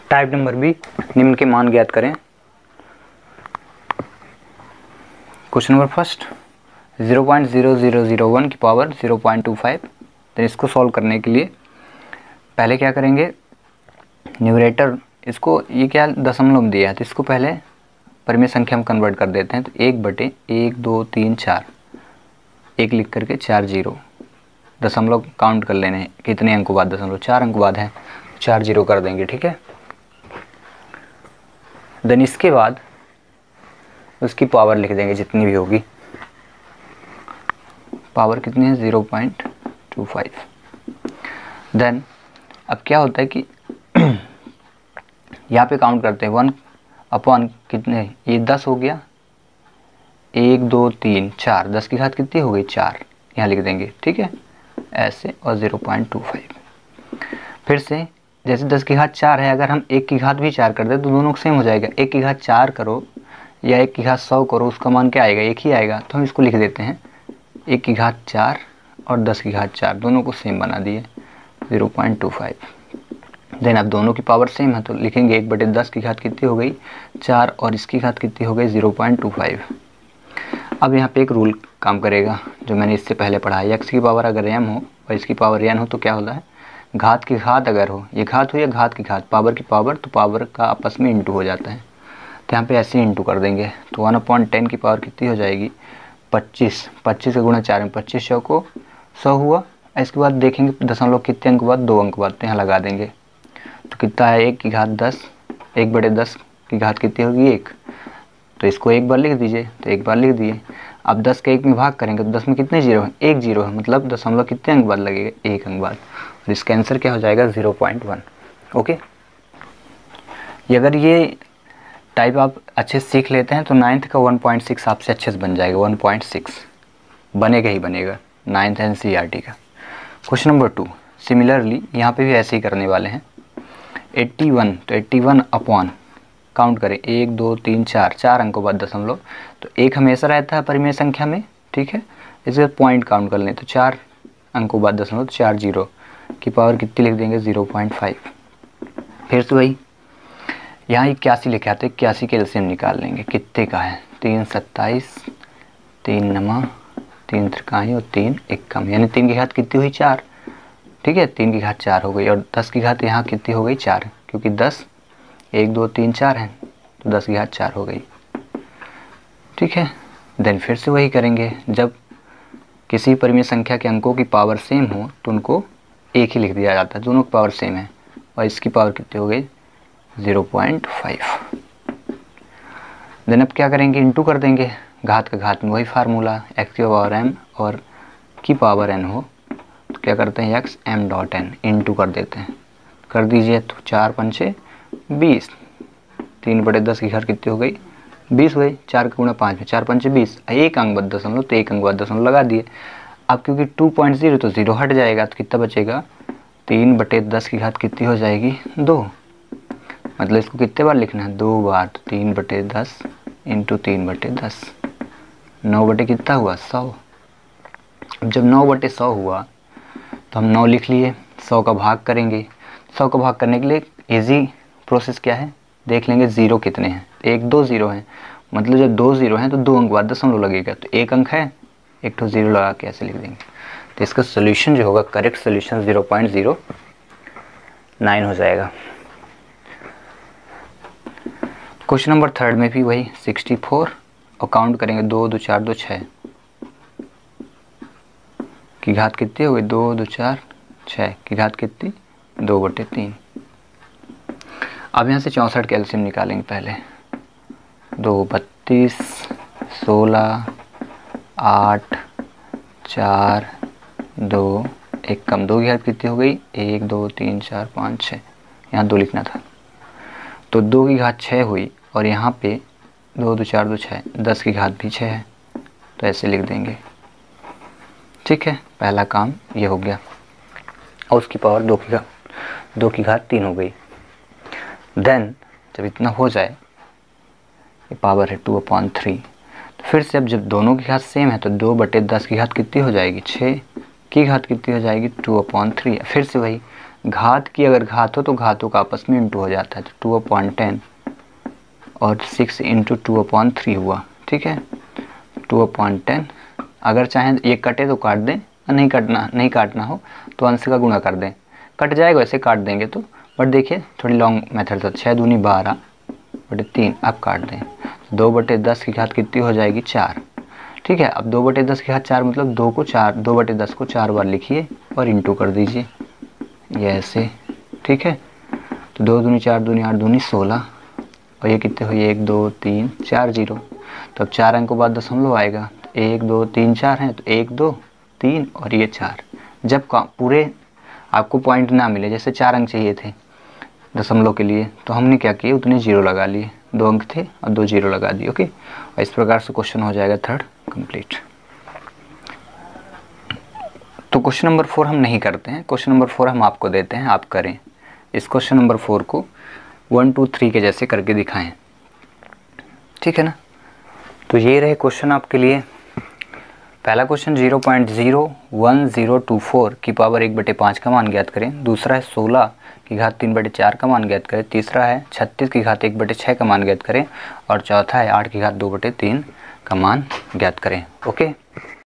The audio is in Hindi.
टाइप नंबर बी, निम्न के मान ज्ञात करें। क्वेश्चन नंबर फर्स्ट 0.0001 की पावर 0.25। तो इसको सॉल्व करने के लिए पहले क्या करेंगे, न्यूमरेटर इसको, ये क्या दशमलव दिया है तो इसको पहले परिमेय संख्या में कन्वर्ट कर देते हैं। तो 1/1 2 3 4, एक लिख करके 4 जीरो, दशमलव काउंट कर लेने हैं कितने अंकों बाद, दशमलव 4 अंक बाद है, 4 जीरो कर देंगे, ठीक है। देन इसके बाद उसकी पावर लिख देंगे जितनी भी होगी। पावर कितनी है 0.25। देन अब क्या होता है कि यहाँ पे काउंट करते हैं 1 अपॉन कितने, ये 10 हो गया, 1 2 3 4, 10 की घात कितनी हो गई 4, यहाँ लिख देंगे, ठीक है ऐसे, और 0.25। फिर से जैसे 10 की घात 4 है, अगर हम 1 की घात भी 4 कर दे तो दोनों सेम हो जाएगा। 1 की घात 4 करो या 1 की घात 100 करो, उसका मान क्या आएगा, एक ही आएगा। तो हम इसको लिख देते हैं 1 की घात 4 और 10 की घात 4, दोनों को सेम बना दिए 0.25। देन अब दोनों की पावर सेम है तो लिखेंगे 1/10 की घात कितनी हो गई 4, और इसकी घात कितनी हो गई 0.25। अब यहाँ पे एक रूल काम करेगा जो मैंने इससे पहले पढ़ा है, x की पावर अगर m हो और इसकी पावर n हो तो क्या होता है, घात की घात अगर हो, ये घात हो या घात की घात, पावर की पावर, तो पावर का आपस में इंटू हो जाता है। तो यहाँ पे ऐसे ही इंटू कर देंगे। तो 1/10 की पावर कितनी हो जाएगी 25, 25 का गुणा 4 में 25 100 को 100 हुआ। इसके बाद देखेंगे दशमलव कितने अंक बाद, 2 अंक बाद, तो यहाँ लगा देंगे। तो कितना है 1 की घात 10, 1/10 की घात कितनी होगी 1, तो इसको एक बार लिख दीजिए, तो एक बार लिख दिए। अब 10 के 1 में भाग करेंगे तो 10 में कितने जीरो हैं, 1 जीरो है, मतलब दशमलव कितने अंक बाद लगेगा 1 अंक बाद, और इसका आंसर क्या हो जाएगा 0.1। ओके, ये अगर ये टाइप आप अच्छे से सीख लेते हैं तो 9th का 1.6 आपसे अच्छे से बन जाएगा, 1.6 बनेगा ही बनेगा 9th NCERT का। क्वेश्चन नंबर 2 सिमिलरली यहाँ पे भी ऐसे ही करने वाले हैं। 81, तो 81 अपॉन काउंट करें 1 2 3 4, 4 अंकों बाद दशमलव, तो एक हमेशा रहता है परिमेय संख्या में, ठीक है। इसके पॉइंट काउंट कर लें तो 4 अंकों बाद दशमलव, तो 4 जीरो की पावर कितनी लिख देंगे 0.5। फिर से वही यहाँ 81 लिखा तो 81 के एलसीएम निकाल लेंगे, कितने का है 3 27, 3 नमा, 3 त्रिकाई और 3 एकम, यानी 3 की घात कितनी हुई 4, ठीक है, 3 की घात 4 हो गई, और 10 की घात यहाँ कितनी हो गई 4, क्योंकि 10 1 2 3 4 है तो 10 की घात 4 हो गई, ठीक है। देन फिर से वही करेंगे, जब किसी परिमेय संख्या के अंकों की पावर सेम हो तो उनको एक ही लिख दिया जाता है, दोनों की पावर सेम है, और इसकी पावर कितनी हो गई 0.5। देन अब क्या करेंगे, इंटू कर देंगे, घात का घात में वही फार्मूला, x की पावर m और की पावर n हो तो क्या करते हैं x m dot n into कर देते हैं, कर दीजिए। तो 4 पंचे 20, 3/10 की घात कितनी हो गई 20 हुई, 4 का गुणा 5 में 4 पंचे 20, एक अंक बाद दशमलव, तो एक अंक बाद दशमलव लगा दिए। अब क्योंकि 2.0 तो 0 हट जाएगा, तो कितना बचेगा 3/10 की घात कितनी हो जाएगी 2, मतलब इसको कितने बार लिखना है 2 बार, तो 3/10 इंटू 3/10, 9 कितना हुआ 100। अब जब 9/100 हुआ तो हम 9 लिख लिए, 100 का भाग करेंगे। 100 का भाग करने के लिए इजी प्रोसेस क्या है, देख लेंगे जीरो कितने हैं, 1 2 जीरो हैं, मतलब जब 2 जीरो हैं तो 2 अंक बाद दशमलव लगेगा, तो एक अंक है, एक तो जीरो लगा के ऐसे लिख देंगे। तो इसका सोल्यूशन जो होगा, करेक्ट सोल्यूशन 0.09 हो जाएगा। क्वेश्चन नंबर 3 में भी वही 64, और काउंट करेंगे 2 2 4 2 6 की घात कितनी हो गई 2 2 4 6 की घात कितनी 2/3। अब यहाँ से 64 के एलसीएम निकालेंगे पहले, 2 32, 16, 8, 4, 2 एक कम, 2 की घात कितनी हो गई 1 2 3 4 5 6, यहाँ 2 लिखना था, तो 2 की घात 6 हुई, और यहाँ पे 2 2 4 2 6, 10 की घात भी 6 है, तो ऐसे लिख देंगे, ठीक है। पहला काम ये हो गया, और उसकी पावर 2 की घात 3 हो गई। देन जब इतना हो जाए, ये पावर है 2/3, तो फिर से अब जब दोनों की घात सेम है तो 2/10 की घात कितनी हो जाएगी 6 की घात कितनी हो जाएगी 2/3। फिर से वही घात की अगर घात हो तो घातों का आपस में इंटू हो जाता है, तो 2/10 और 6 इंटू 2/3 हुआ, ठीक है। 2/10, अगर चाहें ये कटे तो काट दें, नहीं काटना हो तो अंश का गुणा कर दें, कट जाएगा वैसे काट देंगे तो, बट देखिए थोड़ी लॉन्ग मेथड था। 6 दूनी 12/3, अब काट दें, 2/10 की घात कितनी हो जाएगी 4, ठीक है। अब 2/10 की घात 4 मतलब 2/10 को 4 बार लिखिए और इंटू कर दीजिए, ये ऐसे, ठीक है। तो 2 दूनी 4 दूनी 8 दूनी 16, और ये कितने हुए 1 2 3 4 0। तो अब 4 अंकों बाद दशमलव आएगा, तो 1 2 3 4 हैं, तो 1 2 3 और ये 4। जब पूरे आपको पॉइंट ना मिले, जैसे 4 अंक चाहिए थे दशमलव के लिए, तो हमने क्या किया, उतने जीरो लगा लिए, 2 अंक थे और 2 जीरो लगा दिए, ओके। और इस प्रकार से क्वेश्चन हो जाएगा थर्ड कंप्लीट। तो क्वेश्चन नंबर 4 हम नहीं करते हैं, क्वेश्चन नंबर 4 हम आपको देते हैं, आप करें। इस क्वेश्चन नंबर 4 को 1 2 3 के जैसे करके दिखाएं, ठीक है ना। तो ये रहे क्वेश्चन आपके लिए। पहला क्वेश्चन 0.01024 की पावर 1/5 का मान ज्ञात करें। दूसरा है 16 की घात 3/4 का मान ज्ञात करें। तीसरा है 36 की घात 1/6 का मान ज्ञात करें। और चौथा है 8 की घात 2/3 का मान ज्ञात करें, ओके।